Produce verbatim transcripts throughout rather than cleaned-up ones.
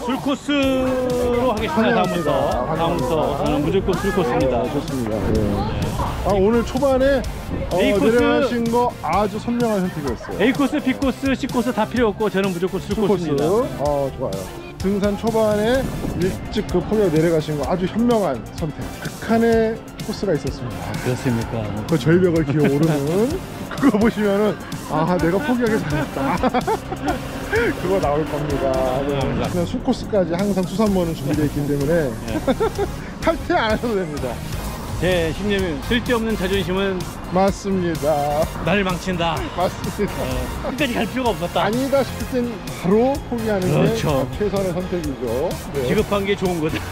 술코스로 하겠습니다. 다음부터 다음부터 저는 무조건 술코스입니다. 아, 좋습니다. 네. 아, 오늘 초반에 어, A코스. 내려가신 거 아주 선명한 선택이었어요. A코스, B코스, C코스 다 필요 없고 저는 무조건 술코스입니다. 어, 좋아요. 등산 초반에 일찍 그 폭약 내려가신 거 아주 현명한 선택. 극한의 코스가 있었습니다. 그렇습니까? 그 절벽을 기어 오르는 그거 보시면은 아, 내가 포기하길 잘했다. 그거 나올 겁니다. 감사합니다. 그냥 술코스까지 항상 수산모는 준비되어 있기 때문에 탈퇴 안 하셔도 됩니다. 제 신념은 쓸데없는 자존심은 맞습니다. 나를 망친다. 맞습니다. 어, 끝까지 갈 필요가 없었다. 아니다 싶을 땐 바로 포기하는 그렇죠. 게 최선의 선택이죠. 네. 기급한 게 좋은 거다.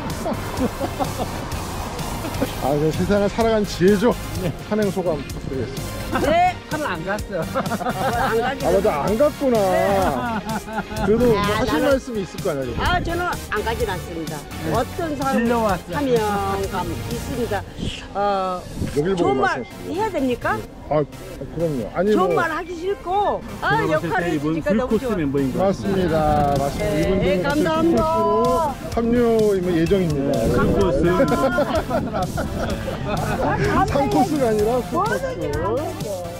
아, 네, 세상을 살아간 지혜죠. 산행 소감 부탁드리겠습니다. 네, 산을 안 갔어. 안 가지. 아, 맞아, 안 갔구나. 그래도 뭐 아, 하실 나는- 말씀이 있을 거 아니에요. 아, 저는 안 가진 않습니다. 어떤 사람 하면 있습니다. 어, 여길 보고 좋은 말 말씀하시죠. 해야 됩니까? 아, 그럼요. 아니, 좋은 뭐. 말 하기 싫고, 아, 역할을 이번 해주니까 너무 술코스 좋아. 멤버인 것 같습니다. 맞습니다. 맞습니다. 네, 이분들은 같이 감사합니다. 술코스로 합류 뭐 예정입니다. 술코스. 삼 코스가 아니라 뭐든 술코스. 하겠죠.